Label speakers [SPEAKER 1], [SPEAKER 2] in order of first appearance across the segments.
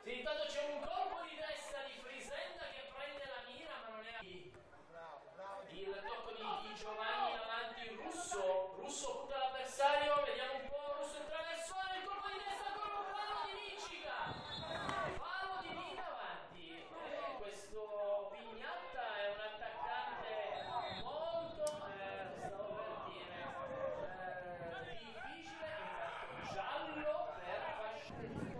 [SPEAKER 1] Sì, intanto c'è un colpo di testa di Frisenda che prende la mira, ma non è il tocco di Giovanni avanti, Russo punta l'avversario, vediamo un po', Russo il traversone, il colpo di testa con un palo di Vincica, palo di Mina avanti. Questo Pignatta è un attaccante molto, stavo per dire, difficile, intanto giallo per Fascione.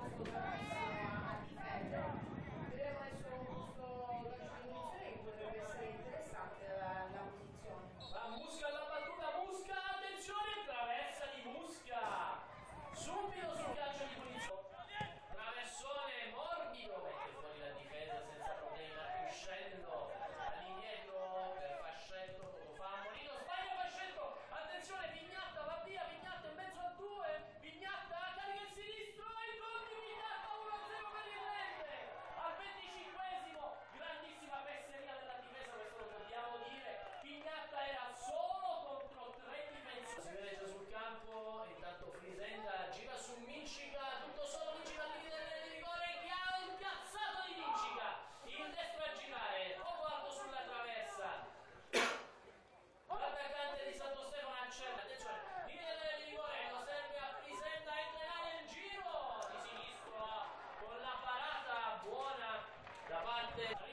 [SPEAKER 2] Vedremo adesso questo lancio di munizione che potrebbe essere interessante la posizione.
[SPEAKER 1] Va Musca alla battuta, Musca, attenzione, traversa di Musca, subito sul calcio di punizione, traversone morbido, mette fuori la difesa senza problemi, uscendo all'indietro per Fascetto, lo fa Molino, sbaglia Fascetto, attenzione Pignatta, va via Pignatta in mezzo a due, Pignatta carica il sinistro, il gol di Pignatta 1-0 per il Rende, al 25esimo, grandissima fesseria della difesa, questo lo dobbiamo dire, Pignatta era solo contro tre difensori, si vede già sul campo, intanto Frisenda gira su Mincica, tutto solo Mincica al limite di rigore, che ha il piazzato di Mincica, il destro a girare, poco alto sulla traversa, l'attaccante di Santo Stefano accende, attenzione, limite di rigore, lo serve a Frisenda, entra in area il giro di sinistro con la parata buona da parte